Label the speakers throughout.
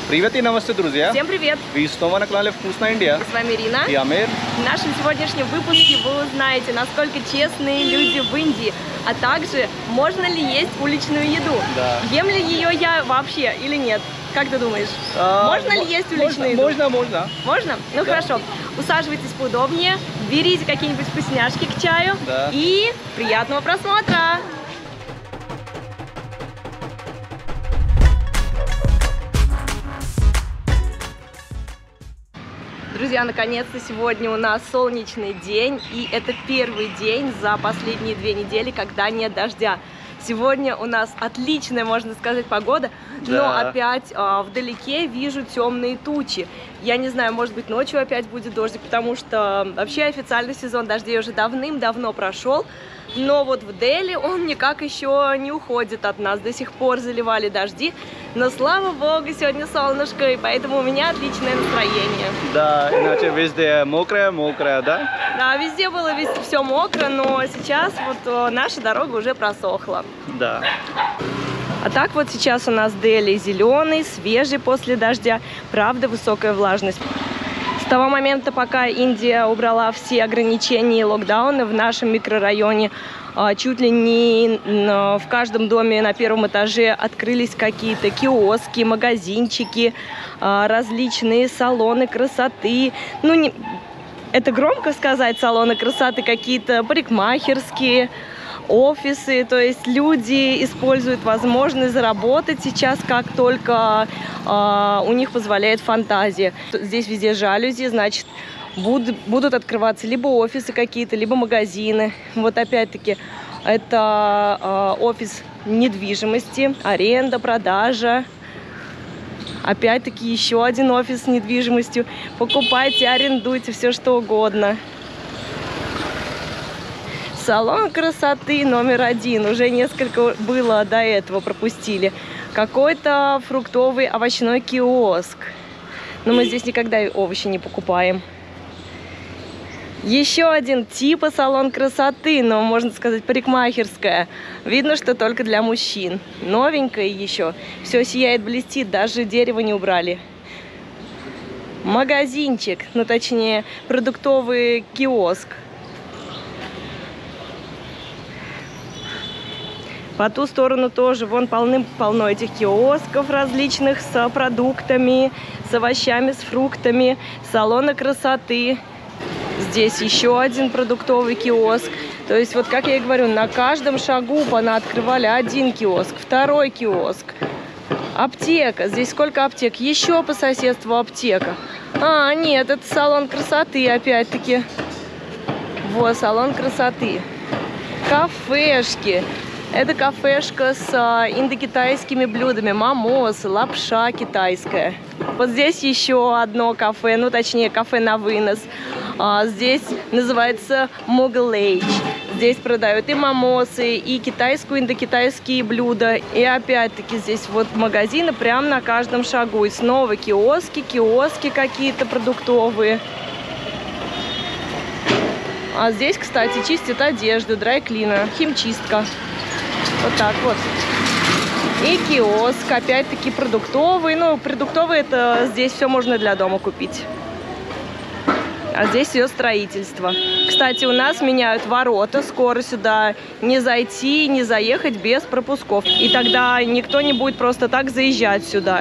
Speaker 1: Привет и намасте, друзья!
Speaker 2: Всем привет!
Speaker 1: Вы снова на канале «Вкусная Индия».
Speaker 2: С вами Ирина.
Speaker 1: И Амир.
Speaker 2: В нашем сегодняшнем выпуске вы узнаете, насколько честные люди в Индии, а также можно ли есть уличную еду.
Speaker 1: Да.
Speaker 2: Ем ли ее я вообще или нет? Как ты думаешь? Можно ли есть уличную еду?
Speaker 1: Можно.
Speaker 2: Можно? Ну
Speaker 1: Да.
Speaker 2: хорошо. Усаживайтесь поудобнее, берите какие-нибудь вкусняшки к чаю
Speaker 1: Да.
Speaker 2: и приятного просмотра! Друзья, наконец-то сегодня у нас солнечный день, и это первый день за последние 2 недели, когда нет дождя. Сегодня у нас отличная, можно сказать, погода, но
Speaker 1: Да.
Speaker 2: опять вдалеке вижу темные тучи. Я не знаю, может быть, ночью опять будет дождик, потому что вообще официальный сезон дождей уже давным-давно прошел. Но вот в Дели он никак еще не уходит от нас. До сих пор заливали дожди. Но слава богу, сегодня солнышко, и поэтому у меня отличное настроение.
Speaker 1: Да, иначе везде мокрое, да?
Speaker 2: Да, везде было все мокро, но сейчас вот наша дорога уже просохла.
Speaker 1: Да.
Speaker 2: А так вот сейчас у нас Дели зеленый, свежий после дождя, правда высокая влажность. С того момента, пока Индия убрала все ограничения и локдауны в нашем микрорайоне, чуть ли не в каждом доме на первом этаже открылись какие-то киоски, магазинчики, различные салоны красоты. Ну, это громко сказать, салоны красоты, какие-то парикмахерские, офисы, то есть люди используют возможность заработать сейчас, как только у них позволяет фантазия. Здесь везде жалюзи, значит, будут открываться либо офисы какие-то, либо магазины. Вот опять-таки, это офис недвижимости, аренда, продажа. Опять-таки, еще один офис с недвижимостью. Покупайте, арендуйте, все что угодно. Салон красоты номер 1. Уже несколько было до этого, пропустили. Какой-то фруктовый овощной киоск. Но мы здесь никогда овощи не покупаем. Еще один типа салон красоты, но можно сказать парикмахерская. Видно, что только для мужчин. Новенькая еще. Все сияет, блестит, даже дерево не убрали. Магазинчик, ну точнее продуктовый киоск. По ту сторону тоже, вон полным-полно этих киосков различных с продуктами, с овощами, с фруктами, салона красоты. Здесь еще один продуктовый киоск. То есть, вот как я и говорю, на каждом шагу понаоткрывали один киоск, второй киоск. Аптека. Здесь сколько аптек? Еще по соседству аптека. А, нет, это салон красоты опять-таки. Вот, салон красоты. Кафешки. Это кафешка с индокитайскими блюдами, мамосы, лапша китайская. Вот здесь еще одно кафе, ну точнее кафе на вынос. Здесь называется Moglage. Здесь продают и мамосы, и китайскую, индокитайские блюда. И опять-таки здесь вот магазины прямо на каждом шагу. И снова киоски какие-то продуктовые. А здесь, кстати, чистят одежду, драй-клинер, химчистка. Вот так вот. И киоск, опять-таки продуктовый. Ну, продуктовый, это здесь все можно для дома купить. А здесь все строительство. Кстати, у нас меняют ворота. Скоро сюда не зайти, не заехать без пропусков. И тогда никто не будет просто так заезжать сюда.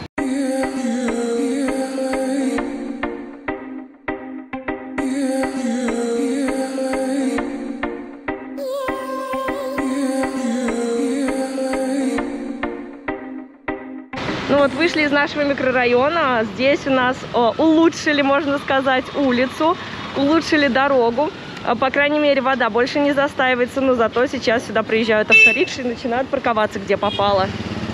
Speaker 2: Ну вот вышли из нашего микрорайона, здесь у нас улучшили, можно сказать, улицу, улучшили дорогу. По крайней мере, вода больше не застаивается, но зато сейчас сюда приезжают авторикши и начинают парковаться, где попало.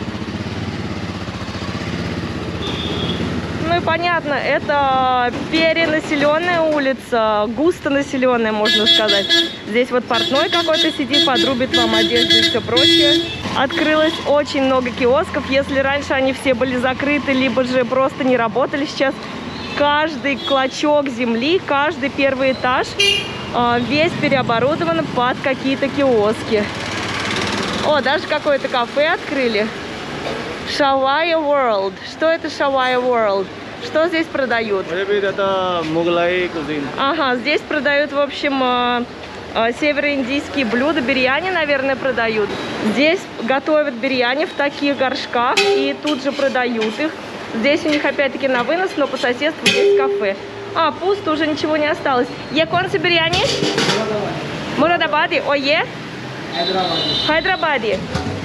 Speaker 2: Ну и понятно, это перенаселенная улица, густонаселенная, можно сказать. Здесь вот портной какой-то сидит, подрубит вам одежду и все прочее. Открылось очень много киосков. Если раньше они все были закрыты, либо же просто не работали, сейчас каждый клочок земли, каждый первый этаж весь переоборудован под какие-то киоски. О, даже какое-то кафе открыли. Шавайя World. Что это Шавайя World? Что здесь продают?
Speaker 1: Это муглай кузин.
Speaker 2: Ага, здесь продают, в общем, североиндийские блюда. Бирьяни, наверное, продают. Здесь готовят бирьяни в таких горшках и тут же продают их. Здесь у них опять-таки на вынос, но по соседству есть кафе. А, пусто, уже ничего не осталось. Е концы бирьяни? Мурадабади. Ое? Хайдрабади.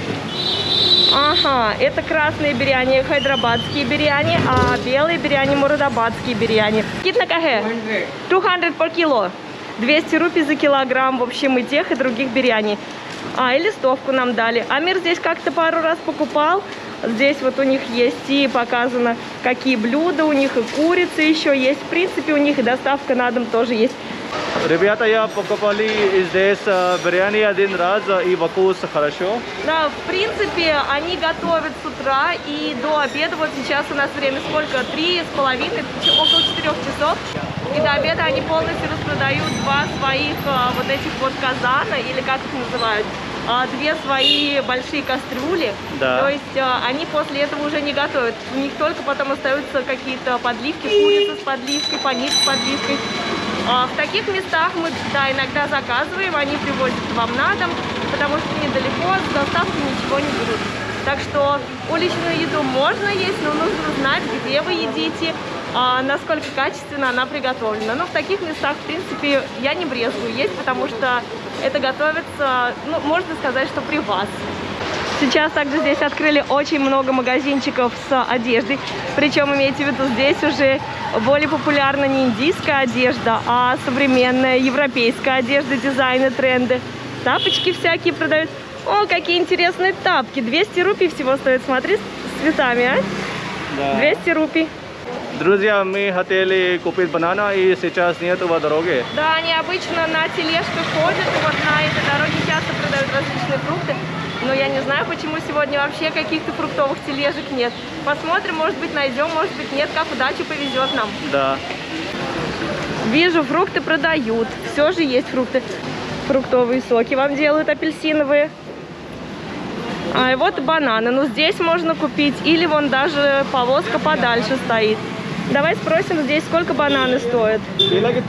Speaker 2: Ага, это красные бирьяни, хайдрабадские бирьяни, а белые бирьяни мурадабадские бирьяни. Китна кахе? 200 по кило. 200 рупий за килограмм, в общем, и тех, и других бирьяни. А, и листовку нам дали. Амир здесь как-то пару раз покупал. Здесь вот у них есть и показано, какие блюда у них, и курица еще есть. В принципе, у них и доставка на дом тоже есть.
Speaker 1: Ребята, я покупали здесь бирьяни один раз, и вкус хорошо.
Speaker 2: Да, в принципе, они готовят с утра и до обеда. Вот сейчас у нас время сколько? 3,5, около 4 часов. И до обеда они полностью распродают два своих вот этих вот казана, или как их называют, две свои большие кастрюли.
Speaker 1: Да.
Speaker 2: То есть они после этого уже не готовят. У них только потом остаются какие-то подливки, курица с подливкой, панир с подливкой. В таких местах мы, да, иногда заказываем, они привозят вам на дом, потому что недалеко, с доставкой ничего не берут. Так что уличную еду можно есть, но нужно знать, где вы едите, насколько качественно она приготовлена. Но в таких местах, в принципе, я не брезгую есть, потому что это готовится, ну, можно сказать, что при вас. Сейчас также здесь открыли очень много магазинчиков с одеждой. Причем, имейте в виду, здесь уже более популярна не индийская одежда, а современная европейская одежда, дизайны, тренды. Тапочки всякие продают. О, какие интересные тапки. 200 рупий всего стоит. Смотри, с цветами, а?
Speaker 1: Да.
Speaker 2: 200 рупий.
Speaker 1: Друзья, мы хотели купить банана, и сейчас нет в дороге.
Speaker 2: Да, они обычно на тележках ходят, и вот на этой дороге часто продают различные фрукты. Но я не знаю, почему сегодня вообще каких-то фруктовых тележек нет. Посмотрим, может быть найдем, может быть нет, как удача повезет нам.
Speaker 1: Да.
Speaker 2: Вижу, фрукты продают, все же есть фрукты. Фруктовые соки вам делают, апельсиновые. А и вот бананы, ну здесь можно купить, или вон даже повозка подальше стоит. Давай спросим здесь, сколько бананы стоят.
Speaker 1: 50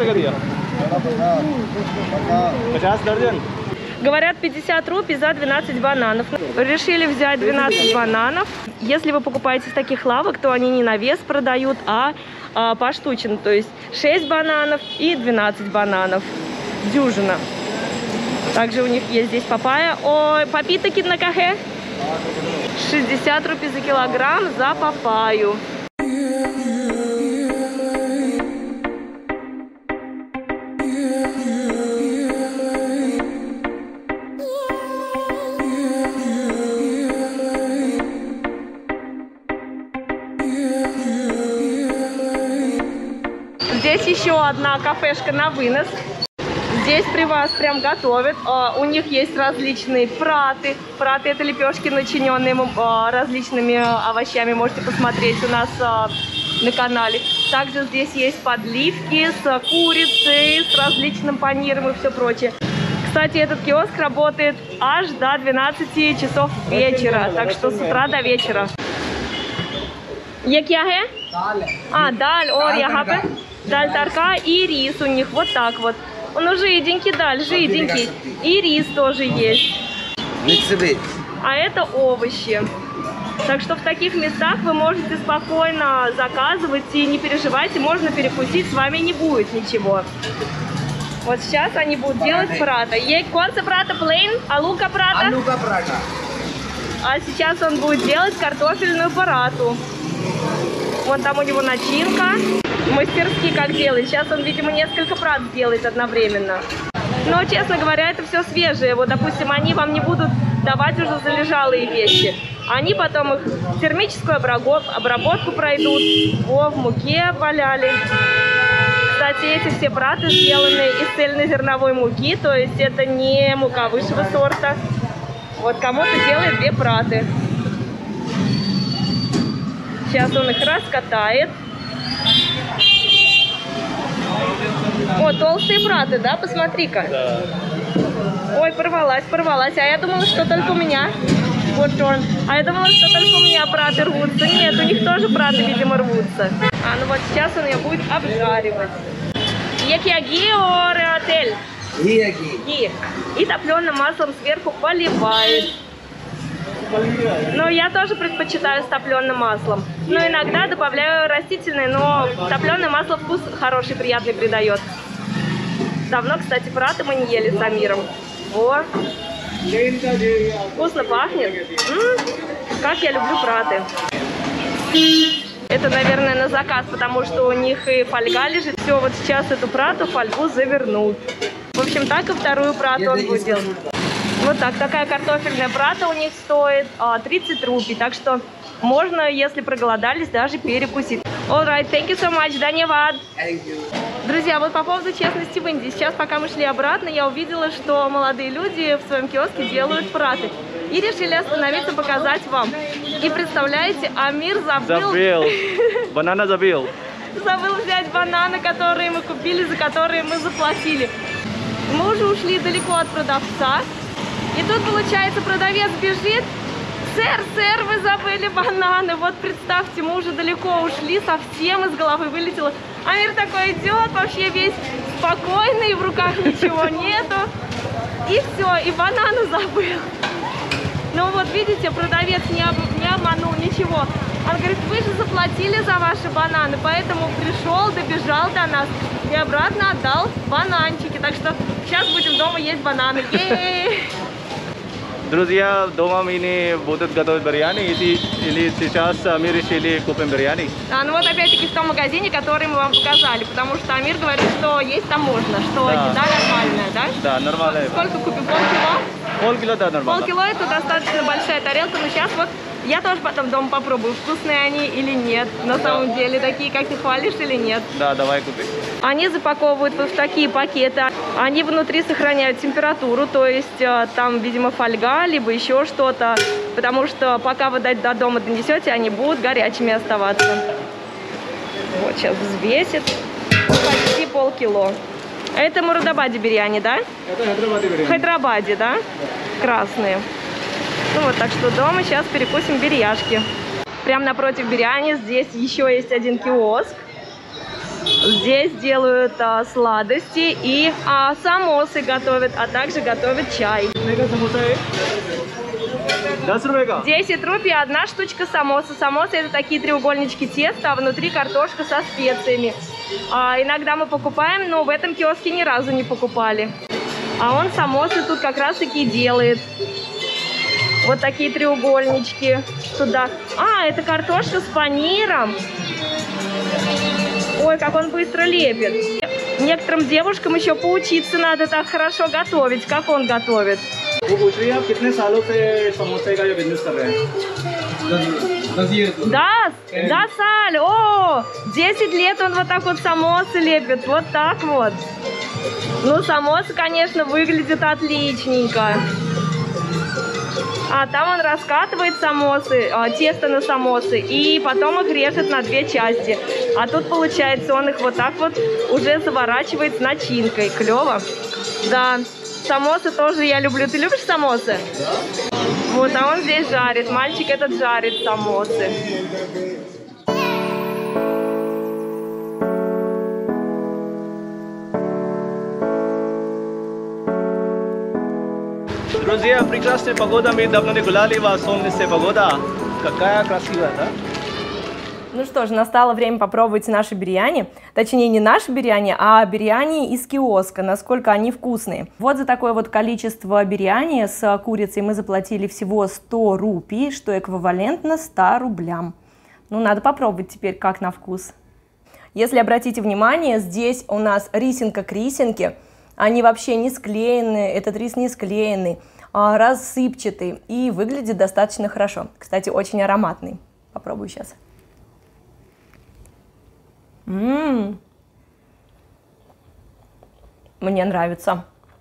Speaker 1: доржен.
Speaker 2: Говорят, 50 рупий за 12 бананов. Решили взять 12 бананов. Если вы покупаете с таких лавок, то они не на вес продают, а поштучно. То есть 6 бананов и 12 бананов. Дюжина. Также у них есть здесь папайя. Ой, папита кидна кахе? 60 рупий за килограмм за папайю. Здесь еще одна кафешка на вынос. Здесь при вас прям готовят. У них есть различные праты. Праты — это лепешки, начиненные различными овощами. Можете посмотреть у нас на канале. Также здесь есть подливки с курицей, с различным паниром и все прочее. Кстати, этот киоск работает аж до 12 часов вечера. Так что с утра до вечера. ये क्या है? Даль, और यहाँ पे даль тарка и рис у них, вот так вот. Он жиденький, даль, жиденький. И рис тоже есть. А это овощи. Так что в таких местах вы можете спокойно заказывать и не переживайте, можно перекусить, с вами не будет ничего. Вот сейчас они будут делать прата. Конца прата plain, алука прата. А сейчас он будет делать картофельную парату. Вон там у него начинка. Мастерски как делает. Сейчас он, видимо, несколько прат делает одновременно. Но, честно говоря, это все свежее. Вот, допустим, они вам не будут давать уже залежалые вещи. Они потом их термическую обработку пройдут. В муке валяли. Кстати, эти все праты сделаны из цельнозерновой муки. То есть это не мука высшего сорта. Вот кому-то делает 2 праты. Сейчас он их раскатает. О, толстые праты, да? Посмотри-ка.
Speaker 1: Да.
Speaker 2: Ой, порвалась, порвалась. А я думала, что только у меня. Вот он. А я думала, что только у меня праты рвутся. Нет, у них тоже праты, видимо, рвутся. А, ну вот сейчас он ее будет обжаривать. Екиаги отель. И топленым маслом сверху поливает. Ну, я тоже предпочитаю с топленым маслом. Но иногда добавляю растительное, но топленое масло вкус хороший, приятный придает. Давно, кстати, праты мы не ели с Амиром. О, вкусно пахнет. Как я люблю праты. Это, наверное, на заказ, потому что у них и фольга лежит. Все, вот сейчас эту прату фольгу завернут. В общем, так и вторую прату он будет делать. Вот так, такая картофельная прата у них стоит 30 рупий. Так что можно, если проголодались, даже перекусить. Alright, thank you so much, Даневад. Друзья, вот по поводу честности в Индии. Сейчас, пока мы шли обратно, я увидела, что молодые люди в своем киоске делают праты. И решили остановиться, показать вам. И представляете, Амир забыл...
Speaker 1: Банана забыл.
Speaker 2: Забыл взять бананы, которые мы купили, за которые мы заплатили. Мы уже ушли далеко от продавца. И тут, получается, продавец бежит. Сэр, вы забыли бананы. Вот представьте, мы уже далеко ушли, совсем из головы вылетело. Амир такой идет, вообще весь спокойный, в руках ничего нету. И все, и бананы забыл. Ну вот видите, продавец не обманул, ничего. Он говорит, вы же заплатили за ваши бананы, поэтому пришел, добежал до нас и обратно отдал бананчики. Так что сейчас будем дома есть бананы.
Speaker 1: Друзья, дома мы не будут готовить биryani, или сейчас Амир решили купим биryani.
Speaker 2: Ну вот опять-таки в том магазине, который мы вам показали, потому что Амир говорит, что есть там можно, что еда нормальная, да?
Speaker 1: Да, нормальная.
Speaker 2: Сколько купим? Полкило?
Speaker 1: Полкило, да, нормально.
Speaker 2: Полкило это достаточно большая тарелка, но сейчас вот я тоже потом дома попробую, вкусные они или нет. На самом деле, такие, как ты хвалишь, или нет.
Speaker 1: Да, давай купи.
Speaker 2: Они запаковывают в такие пакеты. Они внутри сохраняют температуру, то есть там, видимо, фольга, либо еще что-то. Потому что пока вы до дома донесете, они будут горячими оставаться. Вот сейчас взвесит. Почти полкило. Это Мурадабади биряни, да?
Speaker 1: Это Хайдрабади биряни.
Speaker 2: Хайдрабади, да? Красные. Ну вот, так что дома сейчас перекусим биряшки. Прямо напротив биряни здесь еще есть один киоск. Здесь делают сладости и самосы готовят, а также готовят чай. 10 рупий одна штучка самоса. Самосы это такие треугольнички теста, а внутри картошка со специями. Иногда мы покупаем, но в этом киоске ни разу не покупали. А он самосы тут как раз таки делает. Вот такие треугольнички туда. Это картошка с паниром. Ой, как он быстро лепит. Некоторым девушкам еще поучиться надо так хорошо готовить, как он готовит.
Speaker 1: वो पूछ रही है आप कितने सालों से समोसे का ये बिजनेस कर रहे हैं?
Speaker 2: 10 саль. О, 10 лет он вот так вот самосы лепит. Вот так вот. Ну, самосы, конечно, выглядят отличненько. Там он раскатывает самосы, тесто на самосы, и потом их режет на две части. А тут, получается, он их вот так вот уже заворачивает с начинкой. Клево. Да. Самосы тоже я люблю. Ты любишь самосы? Да. Вот, а он здесь жарит. Мальчик этот жарит самосы.
Speaker 1: Друзья, прекрасная погода. Мы давно не гуляли, вас солнечная погода. Какая красивая, да?
Speaker 2: Ну что ж, настало время попробовать наши биряни. Точнее, не наши биряни, а биряни из киоска, насколько они вкусные. Вот за такое вот количество биряни с курицей мы заплатили всего 100 рупий, что эквивалентно 100 рублям. Ну, надо попробовать теперь, как на вкус. Если обратите внимание, здесь у нас рисинка к рисинке. Они вообще не склеены, этот рис не склеенный, рассыпчатый и выглядит достаточно хорошо. Кстати, очень ароматный. Попробую сейчас. Мне нравится.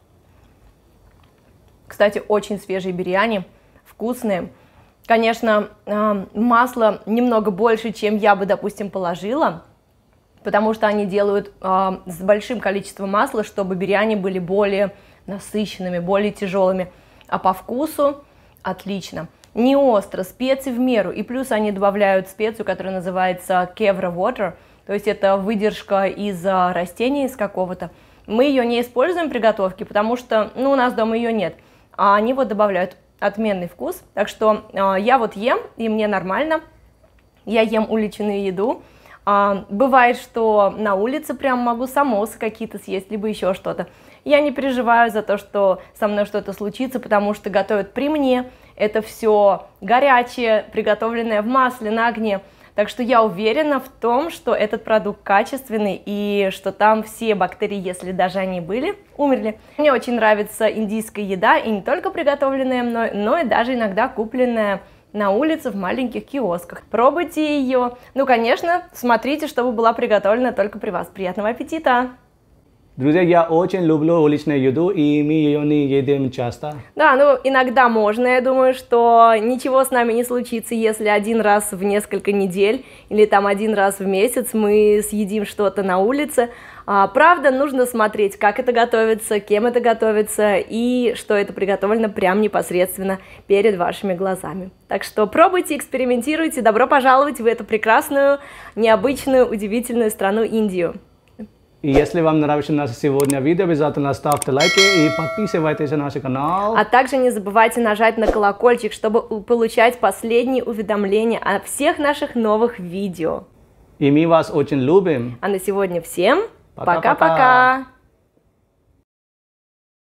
Speaker 2: Кстати, очень свежие биряни, вкусные. Конечно, масла немного больше, чем я бы, допустим, положила, потому что они делают с большим количеством масла, чтобы биряни были более насыщенными, более тяжелыми. А по вкусу отлично. не остро, специи в меру, и плюс они добавляют специю, которая называется Kevra Water, то есть это выдержка из растения из какого-то. Мы ее не используем при готовке, потому что, ну, у нас дома ее нет, а они вот добавляют отменный вкус, так что я вот ем, и мне нормально, я ем уличную еду. Бывает, что на улице прям могу самосы какие-то съесть, либо еще что-то. Я не переживаю за то, что со мной что-то случится, потому что готовят при мне. Это все горячее, приготовленное в масле, на огне. Так что я уверена в том, что этот продукт качественный и что там все бактерии, если даже они были, умерли. Мне очень нравится индийская еда, и не только приготовленная мной, но и даже иногда купленная на улице в маленьких киосках. Пробуйте ее. Ну, конечно, смотрите, чтобы была приготовлена только при вас. Приятного аппетита!
Speaker 3: Друзья, я очень люблю уличную еду, и мы ее не едим часто.
Speaker 2: Да, ну иногда можно, я думаю, что ничего с нами не случится, если один раз в несколько недель или там один раз в месяц мы съедим что-то на улице. Правда, нужно смотреть, как это готовится, кем это готовится и что это приготовлено прямо непосредственно перед вашими глазами. Так что пробуйте, экспериментируйте, добро пожаловать в эту прекрасную, необычную, удивительную страну Индию.
Speaker 3: И если вам нравится наше сегодня видео, обязательно ставьте лайки и подписывайтесь на наш канал.
Speaker 2: А также не забывайте нажать на колокольчик, чтобы получать последние уведомления о всех наших новых видео.
Speaker 3: И мы вас очень любим.
Speaker 2: А на сегодня всем
Speaker 3: Пока-пока.
Speaker 2: пока-пока!